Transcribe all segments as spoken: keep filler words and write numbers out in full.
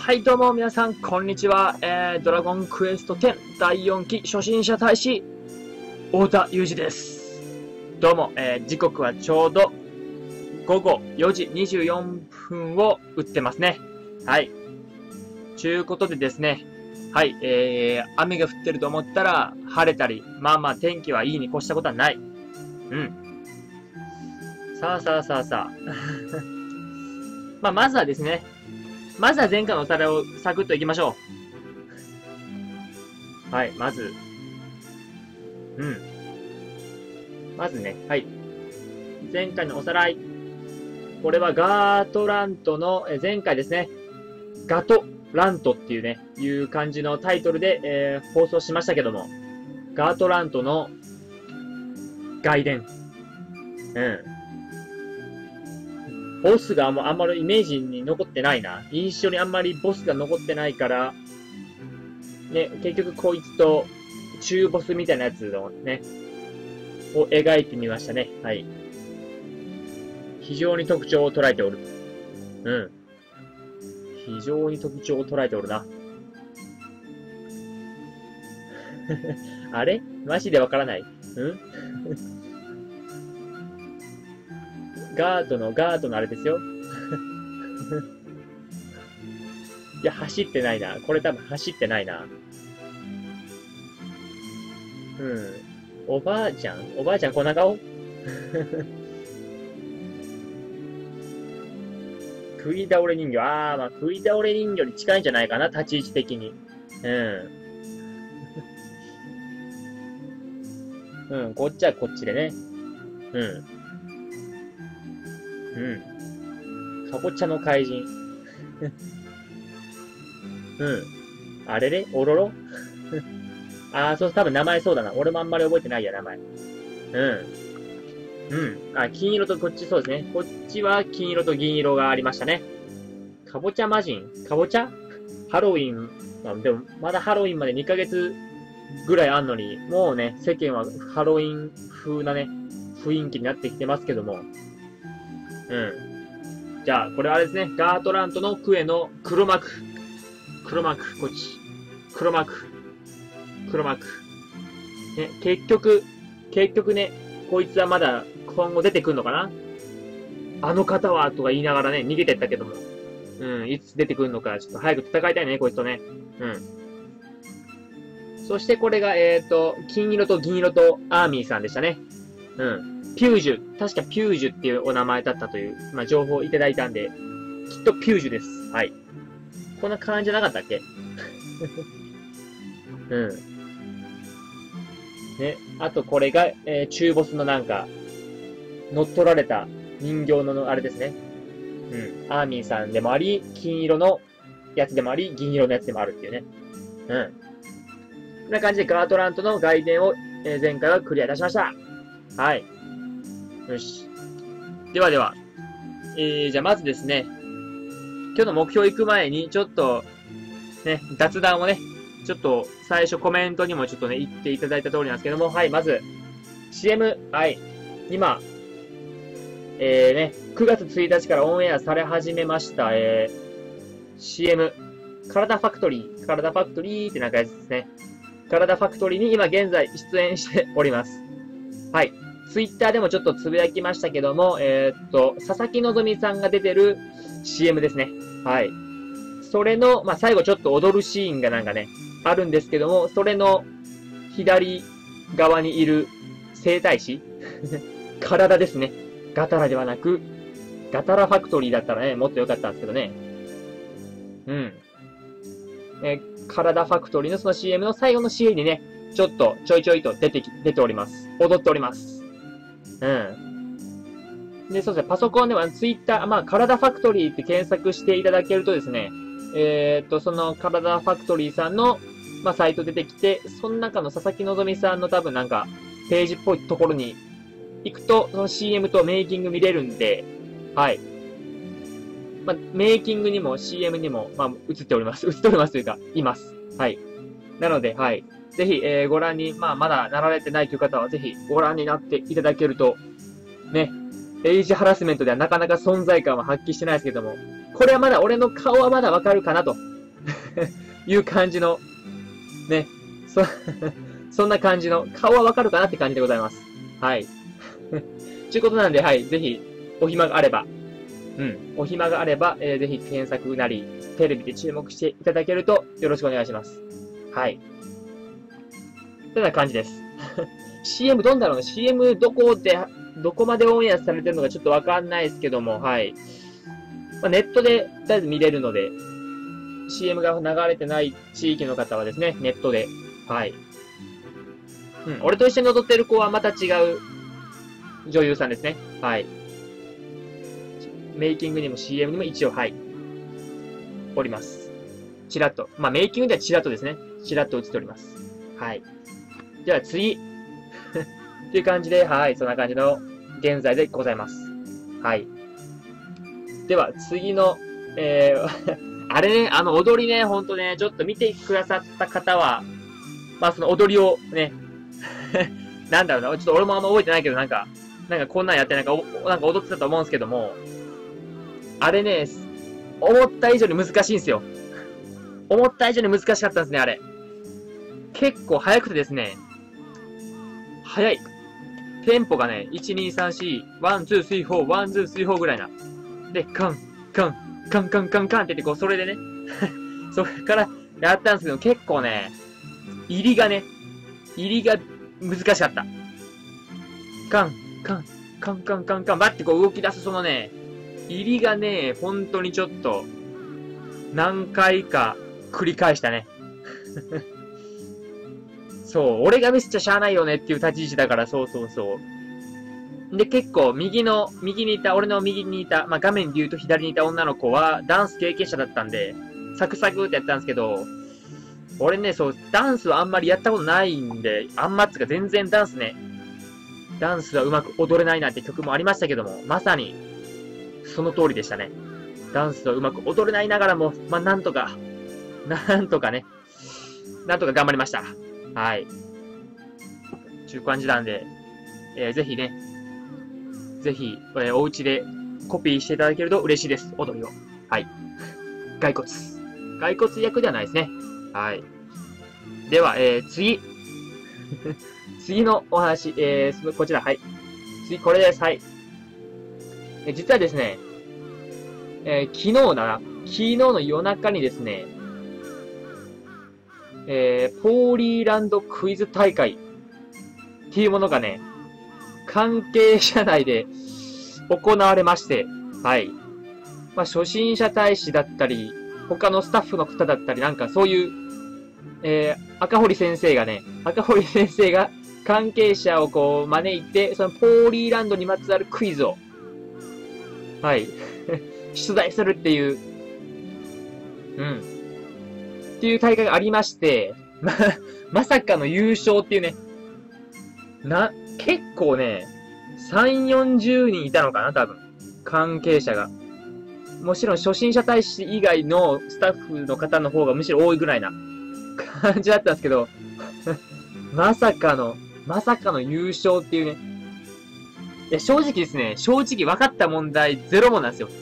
はい、どうも皆さん、こんにちは。えー、ドラゴンクエストテンだいよんき初心者大使、太田裕二です。どうも、えー、時刻はちょうどごごよじにじゅうよんぷんを打ってますね。はい。ちゅうことでですね、はい、えー、雨が降ってると思ったら、晴れたり、まあまあ天気はいいに越したことはない。うん。さあさあさあさあ。まあ、まずはですね、まずは前回のおさらいをサクッといきましょう。はい、まず。うん。まずね、はい。前回のおさらい。これはガートラントの、え前回ですね。ガトラントっていうね、いう感じのタイトルで、えー、放送しましたけども。ガートラントの外伝。うん。ボスがあんま、あんまりイメージに残ってないな。印象にあんまりボスが残ってないから、ね、結局こいつと中ボスみたいなやつのね、を描いてみましたね。はい。非常に特徴を捉えておる。うん。非常に特徴を捉えておるな。あれマジでわからない。うんガートの、ガートのあれですよ。いや、走ってないな。これ多分走ってないな。うん。おばあちゃんおばあちゃんこんな顔食い倒れ人形。あー、まあ食い倒れ人形に近いんじゃないかな、立ち位置的に。うん。うん、こっちはこっちでね。うん。うん。かぼちゃの怪人。うん。あれれおろろあー、そう、多分名前そうだな。俺もあんまり覚えてないや、名前。うん。うん。あ、金色とこっちそうですね。こっちは金色と銀色がありましたね。かぼちゃ魔人かぼちゃハロウィン。まあ、でも、まだハロウィンまでにかげつぐらいあんのに、もうね、世間はハロウィン風なね、雰囲気になってきてますけども。うん。じゃあ、これはあれですね。ガートラントのクエの黒幕。黒幕、こっち。黒幕。黒幕。ね、結局、結局ね、こいつはまだ今後出てくんのかなあの方はとか言いながらね、逃げてったけども。うん、いつ出てくるのか、ちょっと早く戦いたいね、こいつとね。うん。そしてこれが、えっと、金色と銀色とアーミーさんでしたね。うん。ピュージュ。確かピュージュっていうお名前だったという、まあ、情報をいただいたんで、きっとピュージュです。はい。こんな感じじゃなかったっけうん。ね。あとこれが、えー、中ボスのなんか、乗っ取られた人形のあれですね。うん。アーミーさんでもあり、金色のやつでもあり、銀色のやつでもあるっていうね。うん。こんな感じでガートラントの外伝を、えー、前回はクリアいたしました。はい。よし。ではでは。えー、じゃあまずですね、今日の目標行く前に、ちょっと、ね、雑談をね、ちょっと最初コメントにもちょっとね、言っていただいた通りなんですけども、はい、まず、シーエム、はい、今、えーね、くがつついたちからオンエアされ始めました、えー、シーエム、体ファクトリー、体ファクトリーってなんかやつですね。体ファクトリーに今現在出演しております。はい。ツイッターでもちょっとつぶやきましたけども、えー、っと、佐々木希さんが出てる シーエム ですね。はい。それの、まあ、最後ちょっと踊るシーンがなんかね、あるんですけども、それの左側にいる整体師体ですね。ガタラではなく、ガタラファクトリーだったらね、もっと良かったんですけどね。うん。えー、体ファクトリーのその シーエム の最後のシーンにね、ちょっとちょいちょいと出てき、出ております。踊っております。うん。で、そうですね、パソコンではツイッター、まあ、体ファクトリーって検索していただけるとですね、えー、っと、その体ファクトリーさんの、まあ、サイト出てきて、その中の佐々木希さんの多分なんか、ページっぽいところに行くと、その シーエム とメイキング見れるんで、はい。まあ、メイキングにも シーエム にも、まあ、映っております。映っておりますというか、います。はい。なので、はい。ぜひ、えー、ご覧に、まあ、まだなられてないという方は、ぜひ、ご覧になっていただけると、ね、エイジハラスメントではなかなか存在感は発揮してないですけども、これはまだ、俺の顔はまだわかるかなという感じの、ね、そ、そんな感じの、顔はわかるかなって感じでございます。はい。ということなんで、はい、ぜひ、お暇があれば、うん、お暇があれば、えー、ぜひ検索なり、テレビで注目していただけるとよろしくお願いします。はい。というような感じです。シーエム どんだろうね ?シーエム どこで、どこまでオンエアされてるのかちょっとわかんないですけども、はい。まあ、ネットで、とりあえず見れるので、シーエム が流れてない地域の方はですね、ネットで、はい。うん、俺と一緒に踊ってる子はまた違う女優さんですね。はい。メイキングにも シーエム にも一応、はい。おります。チラッと。まあ、メイキングではチラッとですね。チラッと映っております。はい。じゃあ次。っていう感じで、はい。そんな感じの現在でございます。はい。では、次の、えー、あれね、あの踊りね、ほんとね、ちょっと見てくださった方は、まあ、その踊りをね、なんだろうな、ちょっと俺もあんま覚えてないけど、なんか、なんかこんなんやってなんか、なんか踊ってたと思うんですけども、あれね、思った以上に難しいんですよ。思った以上に難しかったんですね、あれ。結構早くてですね、早い。テンポがね、いち、に、さん、よん、ワン、ツー、スリー、フォー、ワン、ツー、スリー、フォーぐらいな。で、カン、カン、カンカンカンカンって言って、こう、それでね、それからやったんですけど、結構ね、入りがね、入りが難しかった。カン、カン、カンカンカンカン、バッてこう動き出すそのね、入りがね、本当にちょっと、何回か繰り返したね。そう、俺がミスっちゃしゃあないよねっていう立ち位置だから、そうそうそう。で、結構、右の、右にいた、俺の右にいた、まあ、画面で言うと左にいた女の子は、ダンス経験者だったんで、サクサクってやったんですけど、俺ね、そう、ダンスはあんまりやったことないんで、あんまっつか全然ダンスね、ダンスはうまく踊れないなんて曲もありましたけども、まさに、その通りでしたね。ダンスはうまく踊れないながらも、まあ、なんとか、なんとかね、なんとか頑張りました。はい。ちゅう感じなんで、えー、ぜひね、ぜひ、えー、お家でコピーしていただけると嬉しいです。踊りを。はい。骸骨。骸骨役ではないですね。はい。では、えー、次。次のお話、えー、こちら、はい。次、これです。はい。え実はですね、えー、昨日な、昨日の夜中にですね、えー、ポーリーランドクイズ大会っていうものがね、関係者内で行われまして、はい。まあ、初心者大使だったり、他のスタッフの方だったり、なんかそういう、えー、赤堀先生がね、赤堀先生が関係者をこう招いて、そのポーリーランドにまつわるクイズを、はい、出題するっていう、うん。っていう大会がありまして、ま、まさかの優勝っていうね、な、結構ね、さん、よんじゅうにんいたのかな、多分。関係者が。もちろん初心者大使以外のスタッフの方の方がむしろ多いぐらいな感じだったんですけど、まさかの、まさかの優勝っていうね。いや、正直ですね、正直分かった問題ゼロ問なんですよ。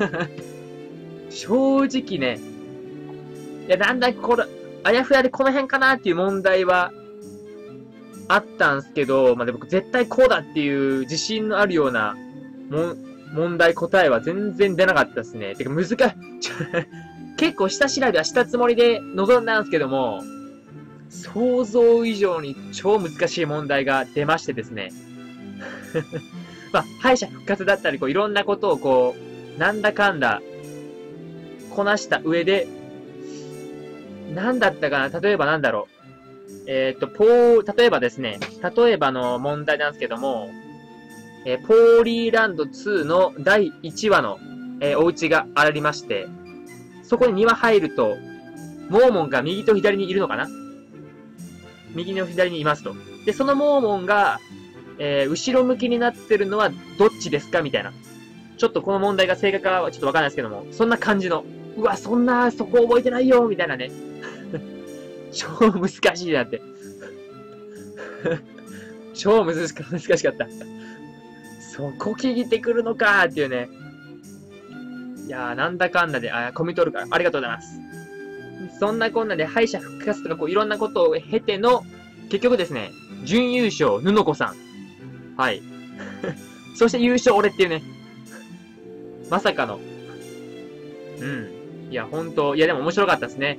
正直ね、いや、なんだこれ、あやふやでこの辺かなっていう問題はあったんですけど、まあ、で僕絶対こうだっていう自信のあるようなも問題答えは全然出なかったですね。てか難しい、結構下調べはしたつもりで臨んだんですけども、想像以上に超難しい問題が出ましてですね。まあ、敗者復活だったり、こういろんなことをこう、なんだかんだ、こなした上で、なんだったかな、例えばなんだろう。えっと、ポー、例えばですね、例えばの問題なんですけども、えー、ポーリーランドツーのだいいちわの、えー、お家がありまして、そこに庭入ると、モーモンが右と左にいるのかな？右の左にいますと。で、そのモーモンが、えー、後ろ向きになってるのはどっちですかみたいな。ちょっとこの問題が正確かはちょっとわかんないですけども、そんな感じの、うわ、そんな、そこ覚えてないよみたいなね。超難しいなって。超難しかった。そこ聞いてくるのかーっていうね。いやー、なんだかんだで、あ、コメントおるから、ありがとうございます。 そんなこんなで敗者復活とかこういろんなことを経ての、結局ですね、準優勝、布子さん。はい。そして優勝俺っていうね。まさかの。うん。いや、ほんと、いやでも面白かったですね。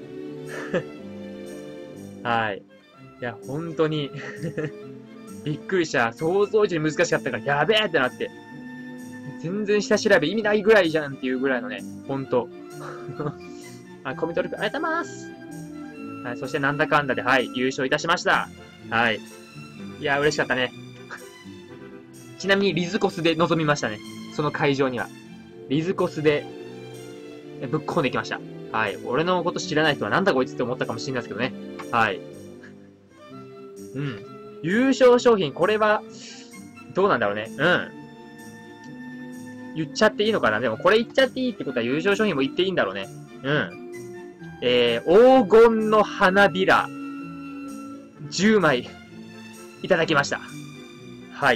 はい。いや、ほんとに、びっくりした。想像以上に難しかったから、やべえってなって。全然下調べ意味ないぐらいじゃんっていうぐらいのね、ほんと。あ、コミトリップありがとうございます。はい、そしてなんだかんだで、はい、優勝いたしました。はい。いや、嬉しかったね。ちなみにリズコスで臨みましたね。その会場には。リズコスで、ぶっこんできました。はい。俺のこと知らない人はなんだこいつって思ったかもしれないですけどね。はい。うん。優勝商品、これは、どうなんだろうね。うん。言っちゃっていいのかな。でもこれ言っちゃっていいってことは優勝商品も言っていいんだろうね。うん。えー、黄金の花びら、じゅうまい、いただきました。はい。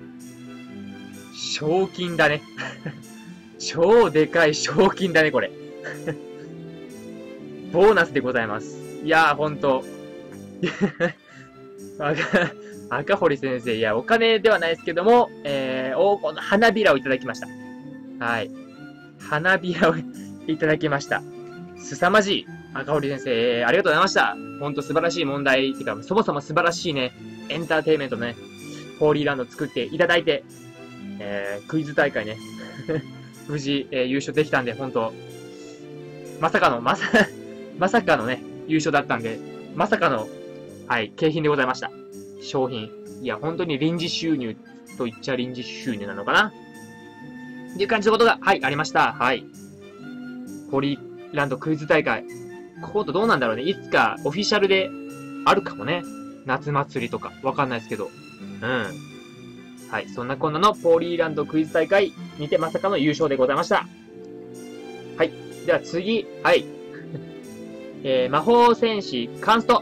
賞金だね。超でかい賞金だね、これ。ボーナスでございます。いやー、ほんと。赤堀先生、いや、お金ではないですけども、えー、黄金の花びらをいただきました。はい。花びらをいただきました。すさまじい。赤堀先生、えー、ありがとうございました。ほんと素晴らしい問題、てか、そもそも素晴らしいね、エンターテイメントのね、ホーリーランド作っていただいて、えー、クイズ大会ね、無事、えー、優勝できたんで、ほんと、まさかの、まさ、まさかのね、優勝だったんで、まさかの、はい、景品でございました。商品。いや、本当に臨時収入と言っちゃ臨時収入なのかなっていう感じのことが、はい、ありました。はい。ホーリーランドクイズ大会。コートどうなんだろうね。いつかオフィシャルであるかもね。夏祭りとか。わかんないですけど。うん。はい。そんなこんなのポーリーランドクイズ大会にてまさかの優勝でございました。はい。では次。はい。えー、魔法戦士カンスト。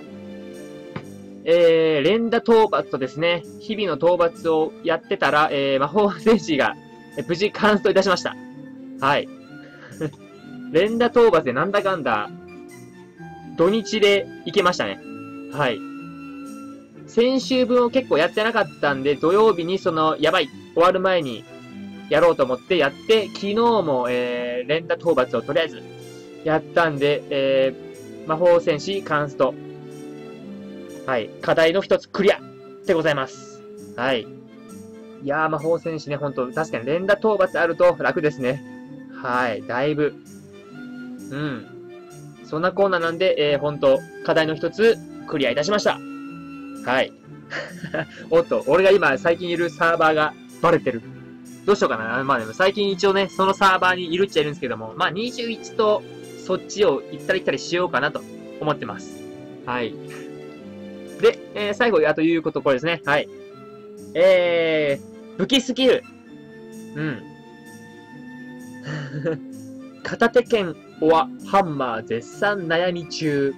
えー、連打討伐とですね、日々の討伐をやってたら、えー、魔法戦士が、えー、無事完走いたしました。はい。連打討伐でなんだかんだ、土日で行けましたね。はい。先週分を結構やってなかったんで、土曜日にその、やばい、終わる前にやろうと思ってやって、昨日も、えー、連打討伐をとりあえずやったんで、えー、魔法戦士カンスト。はい。課題の一つクリアでございます。はい。いやー、魔法戦士ね、ほんと、確かに連打討伐あると楽ですね。はい。だいぶ。うん。そんなコーナーなんで、えー、ほんと、課題の一つクリアいたしました。はい。おっと、俺が今最近いるサーバーがバレてる。どうしようかな。まあでも最近一応ね、そのサーバーにいるっちゃいるんですけども、まあにじゅういちとそっちを行ったり来たりしようかなと思ってます。はい。で、えー、最後、あということ、これですね。はい。えー、武器スキル。うん。片手剣はハンマー絶賛悩み中。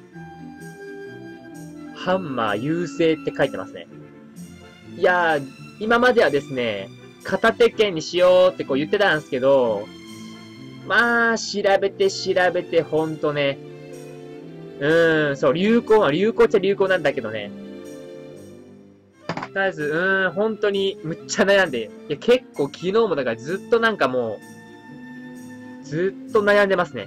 ハンマー優勢って書いてますね。いやー、今まではですね、片手剣にしようってこう言ってたんですけど、まあ、調べて調べてほんとね、うーん、そう、流行は、流行っちゃ流行なんだけどね。とりあえず、うーん、本当に、むっちゃ悩んで。いや、結構昨日もだからずっとなんかもう、ずっと悩んでますね。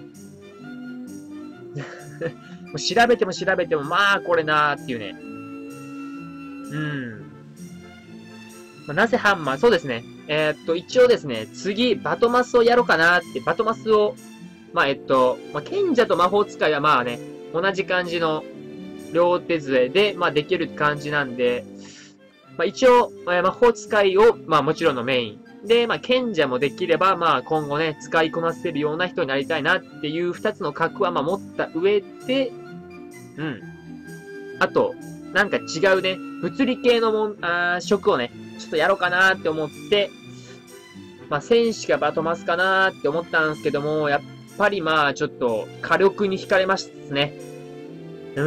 もう調べても調べても、まあ、これなーっていうね。うん。まあ、なぜハンマーそうですね。えー、っと、一応ですね、次、バトマスをやろうかなーって、バトマスを、まあ、えっと、まあ、賢者と魔法使いはまあね、同じ感じの両手杖で、まあ、できる感じなんで、まあ、一応、えー、魔法使いを、まあ、もちろんのメイン。で、まあ、賢者もできれば、まあ、今後ね、使いこなせるような人になりたいなっていう二つの格は、まあ、持った上で、うん。あと、なんか違うね、物理系のもん、あー、職をね、ちょっとやろうかなって思って、まあ、戦士かバトマスかなって思ったんですけども、やっぱりまあ、ちょっと、火力に惹かれますね。うん。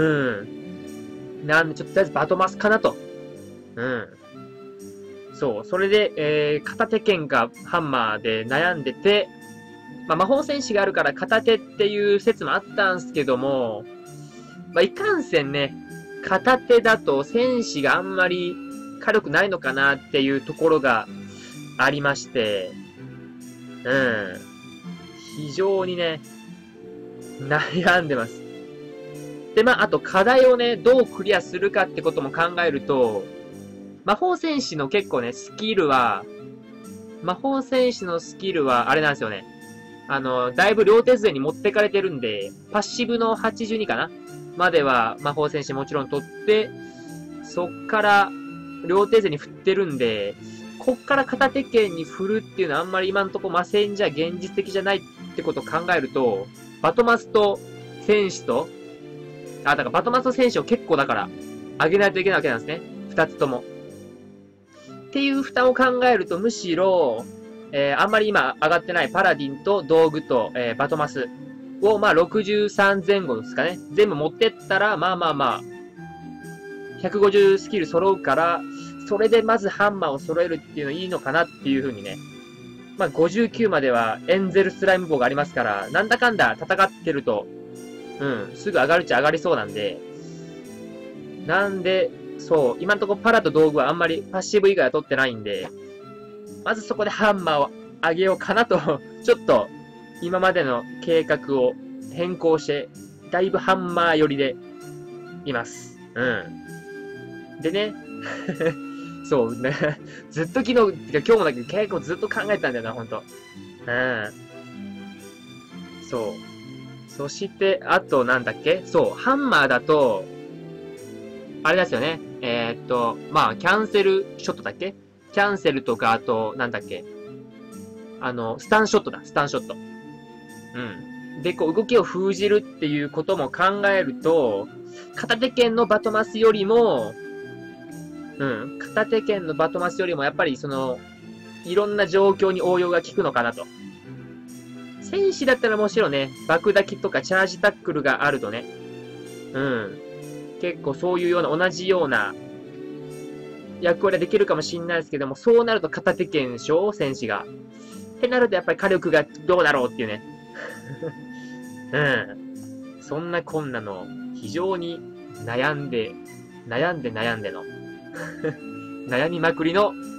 なんで、ちょっととりあえずバトマスかなと。うん。そう。それで、えー、片手剣かハンマーで悩んでて、まあ、魔法戦士があるから片手っていう説もあったんですけども、 まあ、いかんせんね、片手だと戦士があんまり火力ないのかなっていうところがありまして、うん。非常にね、悩んでます。で、まあ、あと課題をね、どうクリアするかってことも考えると、魔法戦士の結構ね、スキルは、魔法戦士のスキルは、あれなんですよね。あの、だいぶ両手杖に持ってかれてるんで、パッシブのはちじゅうにかなまでは魔法戦士もちろん取って、そっから両手杖に振ってるんで、こっから片手剣に振るっていうのはあんまり今んとこ魔戦じゃ現実的じゃないってことを考えると、バトマスと戦士と、あ、だからバトマスと戦士を結構だから、上げないといけないわけなんですね。二つとも。っていう負担を考えると、むしろ、えー、あんまり今上がってないパラディンと道具と、えー、バトマスを、まあ、ろくじゅうさんぜん後ですかね。全部持ってったら、まあまあまあ、ひゃくごじゅうスキル揃うから、それでまずハンマーを揃えるっていうのいいのかなっていう風にね。まあ、ごじゅうきゅうまではエンゼルスライム棒がありますから、なんだかんだ戦ってると、うん、すぐ上がるっちゃ上がりそうなんで、なんで、そう、今のところパラと道具はあんまりパッシブ以外は取ってないんで、まずそこでハンマーを上げようかなと、ちょっと、今までの計画を変更して、だいぶハンマー寄りでいます。うん。でね、そうね、ずっと昨日、てか今日もだけど結構ずっと考えたんだよな、ほんと。うん。そう。そして、あとなんだっけそう、ハンマーだと、あれですよね。えー、っと、まあ、キャンセルショットだっけキャンセルとか、あと、なんだっけあの、スタンショットだ、スタンショット。うん。で、こう、動きを封じるっていうことも考えると、片手剣のバトマスよりも、うん、片手剣のバトマスよりも、やっぱりその、いろんな状況に応用が効くのかなと。戦士だったらもちろんね、爆撃とかチャージタックルがあるとね、うん。結構そういうような、同じような役割ができるかもしれないですけども、そうなると片手剣でしょ戦士が。ってなるとやっぱり火力がどうだろうっていうね。うん。そんなこんなの、非常に悩んで、悩んで悩んでの悩みまくりの